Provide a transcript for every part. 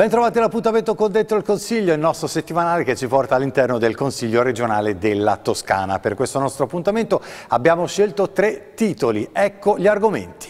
Ben trovati all'appuntamento con Dentro il Consiglio, il nostro settimanale che ci porta all'interno del Consiglio regionale della Toscana. Per questo nostro appuntamento abbiamo scelto 3 titoli. Ecco gli argomenti.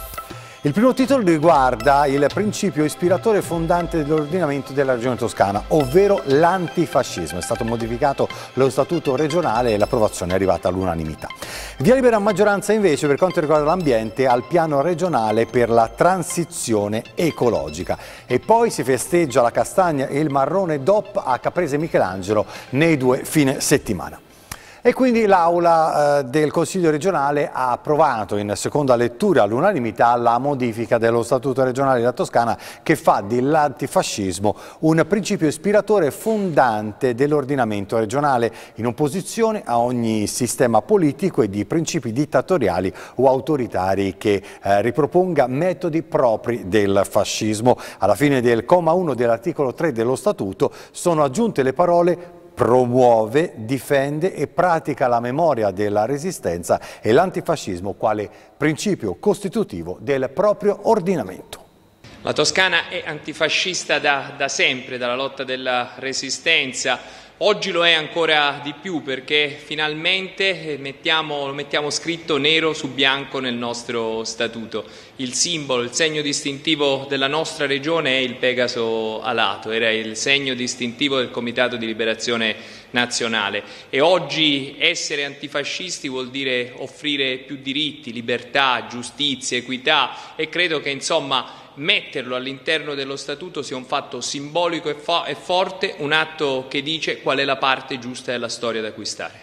Il primo titolo riguarda il principio ispiratore fondante dell'ordinamento della Regione Toscana, ovvero l'antifascismo. È stato modificato lo statuto regionale e l'approvazione è arrivata all'unanimità. Via libera maggioranza invece per quanto riguarda l'ambiente al piano regionale per la transizione ecologica. E poi si festeggia la castagna e il marrone DOP a Caprese Michelangelo nei 2 fine settimana. E quindi l'Aula del Consiglio regionale ha approvato in seconda lettura all'unanimità la modifica dello Statuto regionale della Toscana che fa dell'antifascismo un principio ispiratore fondante dell'ordinamento regionale in opposizione a ogni sistema politico e di principi dittatoriali o autoritari che riproponga metodi propri del fascismo. Alla fine del comma 1 dell'articolo 3 dello Statuto sono aggiunte le parole promuove, difende e pratica la memoria della resistenza e l'antifascismo quale principio costitutivo del proprio ordinamento. La Toscana è antifascista da sempre, dalla lotta della resistenza. Oggi lo è ancora di più perché finalmente lo mettiamo scritto nero su bianco nel nostro statuto. Il simbolo, il segno distintivo della nostra regione è il Pegaso alato, era il segno distintivo del Comitato di Liberazione Nazionale e oggi essere antifascisti vuol dire offrire più diritti, libertà, giustizia, equità e credo che insomma metterlo all'interno dello statuto sia un fatto simbolico e forte, un atto che dice qual è la parte giusta della storia da cui stare.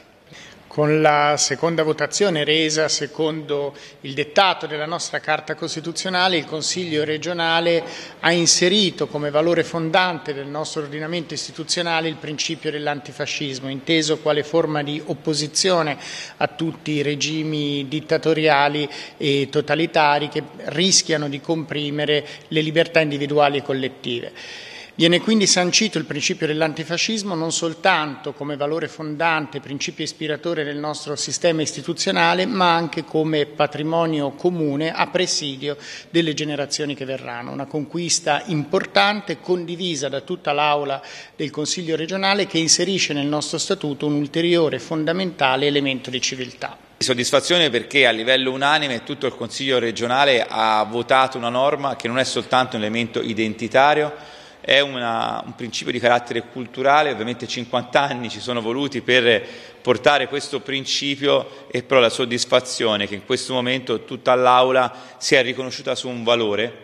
Con la seconda votazione resa secondo il dettato della nostra Carta Costituzionale, il Consiglio regionale ha inserito come valore fondante del nostro ordinamento istituzionale il principio dell'antifascismo, inteso quale forma di opposizione a tutti i regimi dittatoriali e totalitari che rischiano di comprimere le libertà individuali e collettive. Viene quindi sancito il principio dell'antifascismo non soltanto come valore fondante, principio ispiratore del nostro sistema istituzionale, ma anche come patrimonio comune a presidio delle generazioni che verranno. Una conquista importante, condivisa da tutta l'Aula del Consiglio regionale, che inserisce nel nostro Statuto un ulteriore fondamentale elemento di civiltà. Soddisfazione perché a livello unanime tutto il Consiglio regionale ha votato una norma che non è soltanto un elemento identitario, è un principio di carattere culturale. Ovviamente 50 anni ci sono voluti per portare questo principio e però la soddisfazione che in questo momento tutta l'Aula si è riconosciuta su un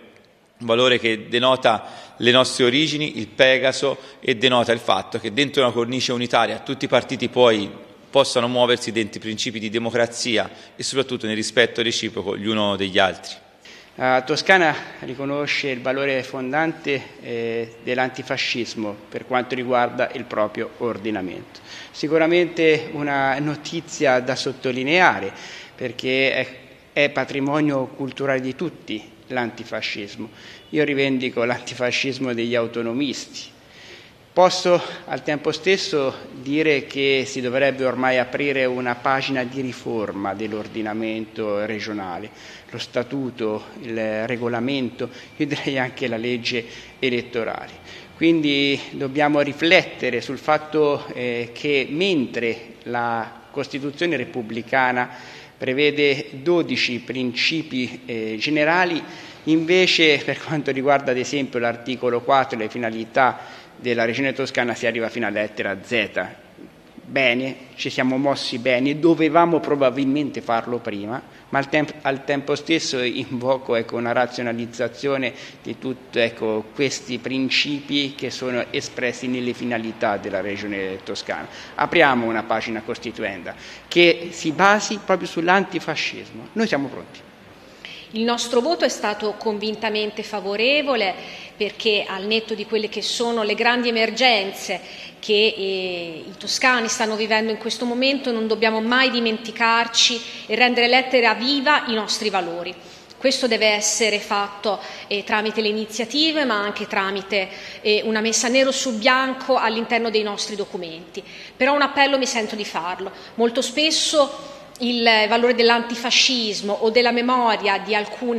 valore che denota le nostre origini, il Pegaso, e denota il fatto che dentro una cornice unitaria tutti i partiti poi possano muoversi dentro i principi di democrazia e soprattutto nel rispetto reciproco gli uno degli altri. La Toscana riconosce il valore fondante dell'antifascismo per quanto riguarda il proprio ordinamento. Sicuramente una notizia da sottolineare perché è patrimonio culturale di tutti l'antifascismo. Io rivendico l'antifascismo degli autonomisti. Posso al tempo stesso dire che si dovrebbe ormai aprire una pagina di riforma dell'ordinamento regionale, lo statuto, il regolamento, io direi anche la legge elettorale. Quindi dobbiamo riflettere sul fatto che mentre la Costituzione repubblicana prevede 12 principi generali, invece per quanto riguarda ad esempio l'articolo 4 e le finalità della Regione Toscana si arriva fino alla lettera Z. Bene, ci siamo mossi bene, dovevamo probabilmente farlo prima, ma al tempo stesso invoco una razionalizzazione di tutti questi principi che sono espressi nelle finalità della Regione Toscana. Apriamo una pagina costituenda che si basi proprio sull'antifascismo. Noi siamo pronti. Il nostro voto è stato convintamente favorevole perché al netto di quelle che sono le grandi emergenze che i toscani stanno vivendo in questo momento non dobbiamo mai dimenticarci e rendere lettera viva i nostri valori. Questo deve essere fatto tramite le iniziative ma anche tramite una messa nero su bianco all'interno dei nostri documenti. Però un appello mi sento di farlo. Molto spesso il valore dell'antifascismo o della memoria di alcune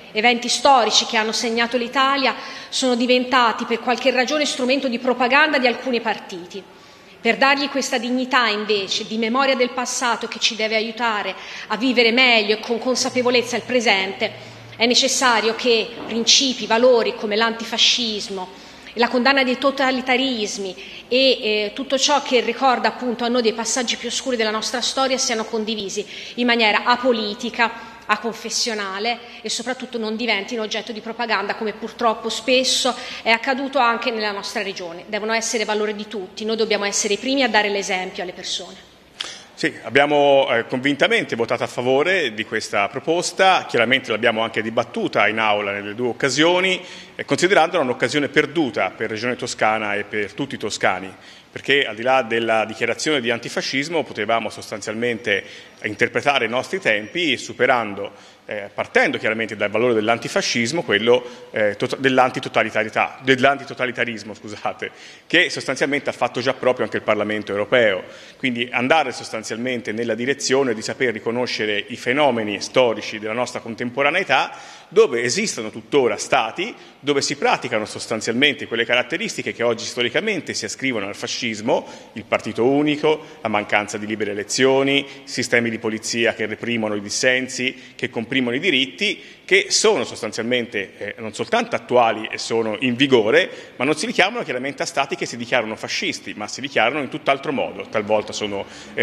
eventi storici che hanno segnato l'Italia sono diventati per qualche ragione strumento di propaganda di alcuni partiti. Per dargli questa dignità, invece, di memoria del passato che ci deve aiutare a vivere meglio e con consapevolezza il presente, è necessario che principi, valori come l'antifascismo, la condanna dei totalitarismi e tutto ciò che ricorda appunto a noi dei passaggi più oscuri della nostra storia siano condivisi in maniera apolitica, aconfessionale e soprattutto non diventino oggetto di propaganda, come purtroppo spesso è accaduto anche nella nostra regione. Devono essere valori di tutti, noi dobbiamo essere i primi a dare l'esempio alle persone. Sì, abbiamo convintamente votato a favore di questa proposta, chiaramente l'abbiamo anche dibattuta in aula nelle due occasioni, considerandola un'occasione perduta per Regione Toscana e per tutti i toscani, perché al di là della dichiarazione di antifascismo potevamo sostanzialmente interpretare i nostri tempi superando, partendo chiaramente dal valore dell'antifascismo, quello dell'antitotalitarismo, scusate, che sostanzialmente ha fatto già proprio anche il Parlamento europeo. Quindi andare sostanzialmente nella direzione di saper riconoscere i fenomeni storici della nostra contemporaneità, dove esistono tuttora stati, dove si praticano sostanzialmente quelle caratteristiche che oggi storicamente si ascrivono al fascismo, il partito unico, la mancanza di libere elezioni, sistemi di polizia che reprimono i dissensi, che comprimono i diritti, che sono sostanzialmente non soltanto attuali e sono in vigore, ma non si richiamano chiaramente a stati che si dichiarano fascisti, ma si dichiarano in tutt'altro modo. Talvolta sono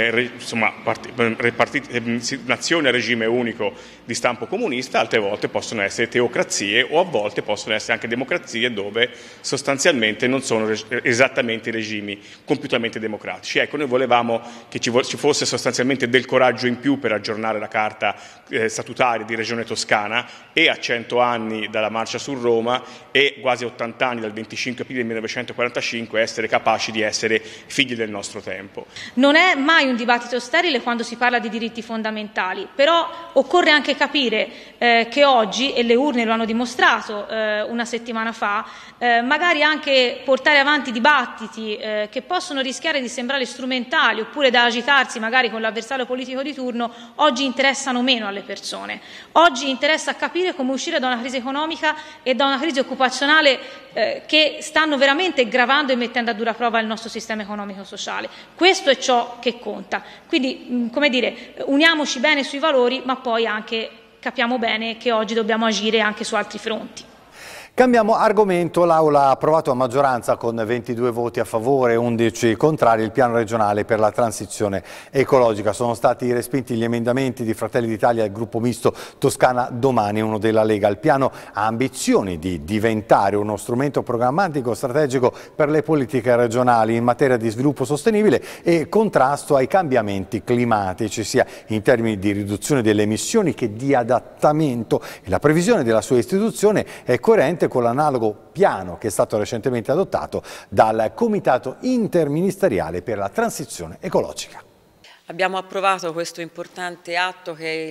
nazioni a regime unico di stampo comunista, altre volte possono essere teocrazie o a volte possono essere anche democrazie dove sostanzialmente non sono esattamente regimi compiutamente democratici. Ecco, noi volevamo che ci fosse sostanzialmente del coraggio in più per aggiornare la carta statutaria di Regione Toscana, e a 100 anni dalla marcia su Roma e quasi 80 anni dal 25 aprile 1945 essere capaci di essere figli del nostro tempo. Non è mai un dibattito sterile quando si parla di diritti fondamentali, però occorre anche capire che oggi, e le urne lo hanno dimostrato una settimana fa, magari anche portare avanti dibattiti che possono rischiare di sembrare strumentali oppure da agitarsi magari con l'avversario politico di turno, oggi interessano meno alle persone. Oggi interessa capire come uscire da una crisi economica e da una crisi occupazionale che stanno veramente gravando e mettendo a dura prova il nostro sistema economico-sociale. Questo è ciò che conta. Quindi, come dire, uniamoci bene sui valori, ma poi anche capiamo bene che oggi dobbiamo agire anche su altri fronti. Cambiamo argomento. L'Aula ha approvato a maggioranza con 22 voti a favore e 11 contrari il piano regionale per la transizione ecologica. Sono stati respinti gli emendamenti di Fratelli d'Italia e il gruppo misto Toscana Domani, uno della Lega. Il piano ha ambizioni di diventare uno strumento programmatico strategico per le politiche regionali in materia di sviluppo sostenibile e contrasto ai cambiamenti climatici, sia in termini di riduzione delle emissioni che di adattamento, e la previsione della sua istituzione è coerente con l'analogo piano che è stato recentemente adottato dal Comitato Interministeriale per la Transizione Ecologica. Abbiamo approvato questo importante atto che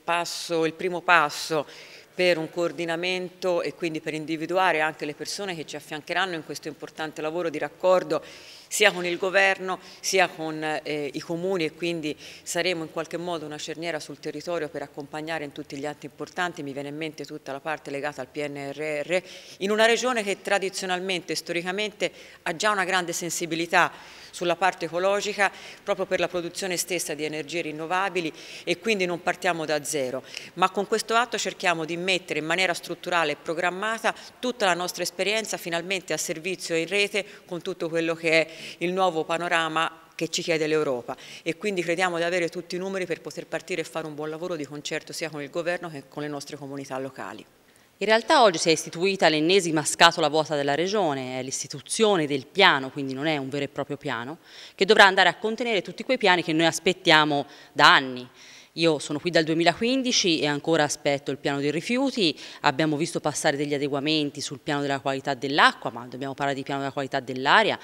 è il primo passo per un coordinamento e quindi per individuare anche le persone che ci affiancheranno in questo importante lavoro di raccordo sia con il governo sia con i comuni, e quindi saremo in qualche modo una cerniera sul territorio per accompagnare in tutti gli atti importanti. Mi viene in mente tutta la parte legata al PNRR in una regione che tradizionalmente, storicamente ha già una grande sensibilità sulla parte ecologica proprio per la produzione stessa di energie rinnovabili, e quindi non partiamo da zero, ma con questo atto cerchiamo di mettere in maniera strutturale e programmata tutta la nostra esperienza finalmente a servizio e in rete con tutto quello che è il nuovo panorama che ci chiede l'Europa, e quindi crediamo di avere tutti i numeri per poter partire e fare un buon lavoro di concerto sia con il governo che con le nostre comunità locali. In realtà oggi si è istituita l'ennesima scatola vuota della Regione, è l'istituzione del piano, quindi non è un vero e proprio piano, che dovrà andare a contenere tutti quei piani che noi aspettiamo da anni. Io sono qui dal 2015 e ancora aspetto il piano dei rifiuti. Abbiamo visto passare degli adeguamenti sul piano della qualità dell'acqua, ma dobbiamo parlare di piano della qualità dell'aria.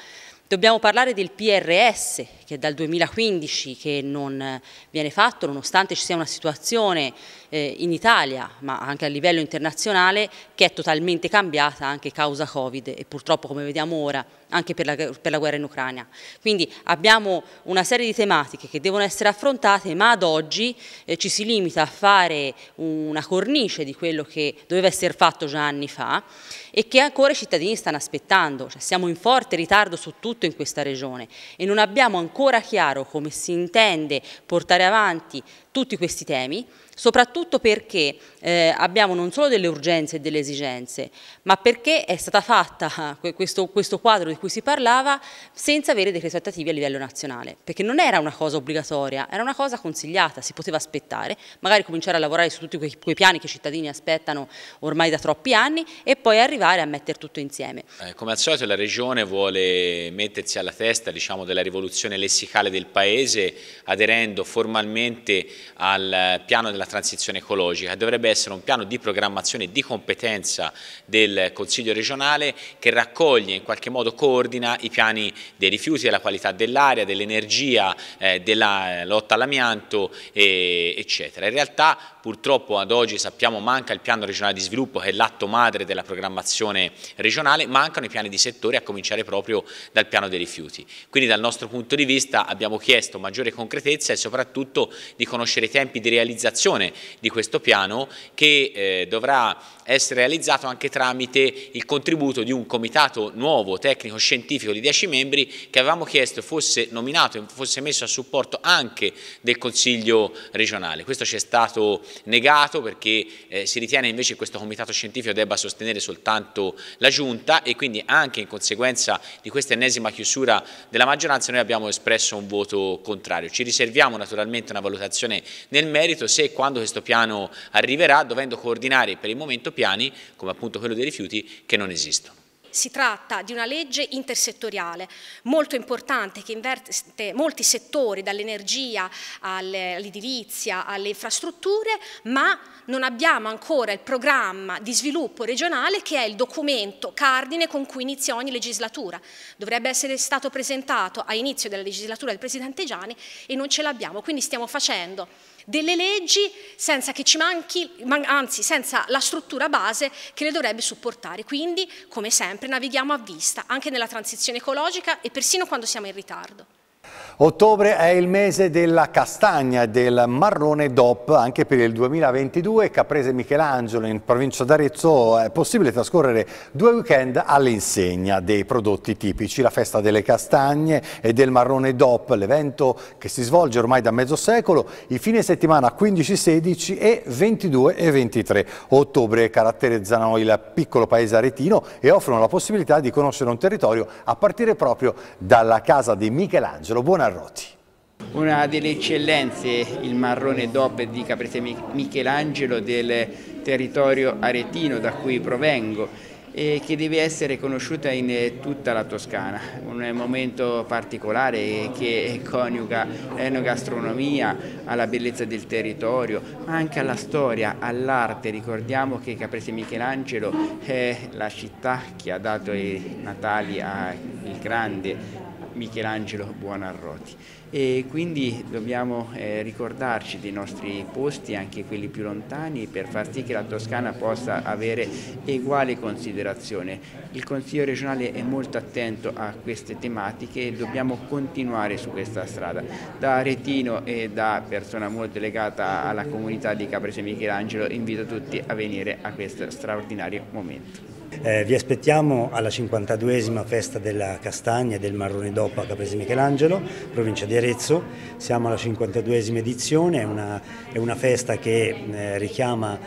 Dobbiamo parlare del PRS, che è dal 2015 che non viene fatto, nonostante ci sia una situazione in Italia, ma anche a livello internazionale, che è totalmente cambiata anche causa Covid e purtroppo, come vediamo ora, anche per la guerra in Ucraina. Quindi abbiamo una serie di tematiche che devono essere affrontate, ma ad oggi ci si limita a fare una cornice di quello che doveva essere fatto già anni fa e che ancora i cittadini stanno aspettando. Cioè, siamo in forte ritardo su tutto in questa regione e non abbiamo ancora chiaro come si intende portare avanti tutti questi temi, soprattutto perché abbiamo non solo delle urgenze e delle esigenze, ma perché è stata fatta questo quadro di cui si parlava senza avere decreti attuativi a livello nazionale, perché non era una cosa obbligatoria, era una cosa consigliata, si poteva aspettare, magari cominciare a lavorare su tutti quei piani che i cittadini aspettano ormai da troppi anni e poi arrivare a mettere tutto insieme. Come al solito la Regione vuole mettersi alla testa, diciamo, della rivoluzione lessicale del Paese, aderendo formalmente al piano della transizione ecologica. Dovrebbe essere un piano di programmazione e di competenza del Consiglio regionale che raccoglie, in qualche modo coordina i piani dei rifiuti, della qualità dell'aria, dell'energia, della lotta all'amianto, eccetera. In realtà purtroppo ad oggi sappiamo manca il piano regionale di sviluppo, che è l'atto madre della programmazione regionale, mancano i piani di settore a cominciare proprio dal piano dei rifiuti. Quindi dal nostro punto di vista abbiamo chiesto maggiore concretezza e soprattutto di conoscere i tempi di realizzazione di questo piano che dovrà essere realizzato anche tramite il contributo di un comitato nuovo tecnico-scientifico di 10 membri che avevamo chiesto fosse nominato e fosse messo a supporto anche del Consiglio regionale. Questo ci è stato negato perché si ritiene invece che questo comitato scientifico debba sostenere soltanto la Giunta e quindi anche in conseguenza di questa ennesima chiusura della maggioranza noi abbiamo espresso un voto contrario. Ci riserviamo naturalmente una valutazione nel merito se e quando questo piano arriverà, dovendo coordinare per il momento piani, come appunto quello dei rifiuti, che non esistono. Si tratta di una legge intersettoriale molto importante che investe molti settori, dall'energia all'edilizia, alle infrastrutture, ma non abbiamo ancora il programma di sviluppo regionale che è il documento cardine con cui inizia ogni legislatura. Dovrebbe essere stato presentato a inizio della legislatura del Presidente Giani e non ce l'abbiamo, quindi stiamo facendo delle leggi senza che ci manchi, anzi senza la struttura base che le dovrebbe supportare. Quindi, come sempre, navighiamo a vista, anche nella transizione ecologica e persino quando siamo in ritardo. Ottobre è il mese della castagna e del marrone DOP anche per il 2022. Caprese Michelangelo in provincia d'Arezzo è possibile trascorrere 2 weekend all'insegna dei prodotti tipici. La festa delle castagne e del marrone DOP, l'evento che si svolge ormai da mezzo secolo, i fine settimana 15, 16 e 22 e 23 ottobre caratterizzano il piccolo paese aretino e offrono la possibilità di conoscere un territorio a partire proprio dalla casa di Michelangelo. Buonarroti. Una delle eccellenze, il marrone DOP di Caprese Michelangelo del territorio aretino da cui provengo e che deve essere conosciuta in tutta la Toscana. Un momento particolare che coniuga l'enogastronomia alla bellezza del territorio, ma anche alla storia, all'arte. Ricordiamo che Caprese Michelangelo è la città che ha dato i natali al grande Michelangelo Buonarroti e quindi dobbiamo ricordarci dei nostri posti, anche quelli più lontani, per far sì che la Toscana possa avere uguale considerazione. Il Consiglio regionale è molto attento a queste tematiche e dobbiamo continuare su questa strada. Da aretino e da persona molto legata alla comunità di Caprese Michelangelo invito tutti a venire a questo straordinario momento. Vi aspettiamo alla 52esima festa della castagna e del marrone DOP a Caprese Michelangelo, provincia di Arezzo. Siamo alla 52esima edizione, è una festa che richiama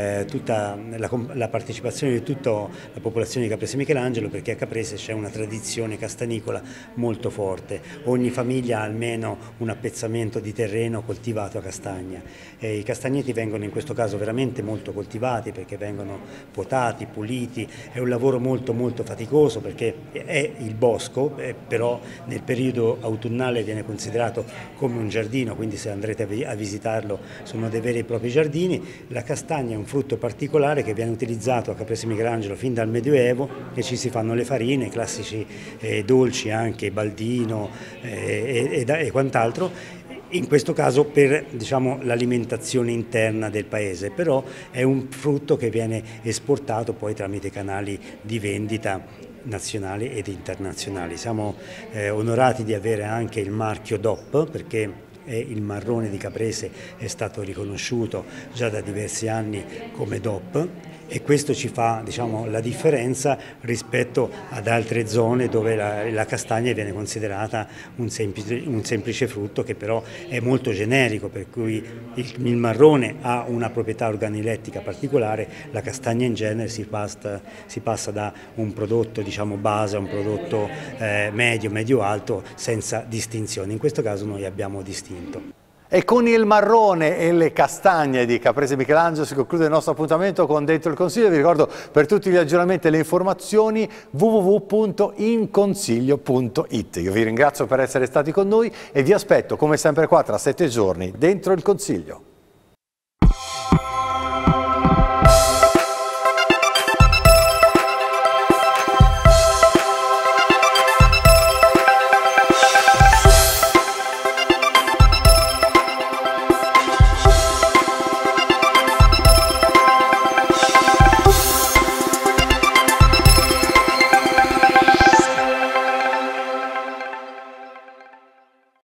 tutta la partecipazione di tutta la popolazione di Caprese Michelangelo, perché a Caprese c'è una tradizione castanicola molto forte. Ogni famiglia ha almeno un appezzamento di terreno coltivato a castagna. I castagneti vengono in questo caso veramente molto coltivati perché vengono potati, puliti, è un lavoro molto faticoso perché è il bosco, però nel periodo autunnale viene considerato come un giardino, quindi se andrete a visitarlo sono dei veri e propri giardini. La castagna è un frutto particolare che viene utilizzato a Caprese Michelangelo fin dal Medioevo e ci si fanno le farine, classici dolci anche, baldino e quant'altro. In questo caso per l'alimentazione interna del paese, però è un frutto che viene esportato poi tramite canali di vendita nazionali ed internazionali. Siamo onorati di avere anche il marchio DOP perché il marrone di Caprese è stato riconosciuto già da diversi anni come DOP e questo ci fa la differenza rispetto ad altre zone dove la castagna viene considerata un semplice frutto che però è molto generico, per cui il marrone ha una proprietà organolettica particolare, la castagna in genere si passa da un prodotto base a un prodotto medio-alto senza distinzione. In questo caso noi abbiamo distinto. E con il marrone e le castagne di Caprese Michelangelo si conclude il nostro appuntamento con Dentro il Consiglio. Vi ricordo per tutti gli aggiornamenti e le informazioni www.inconsiglio.it. Io vi ringrazio per essere stati con noi e vi aspetto come sempre qua tra 7 giorni Dentro il Consiglio.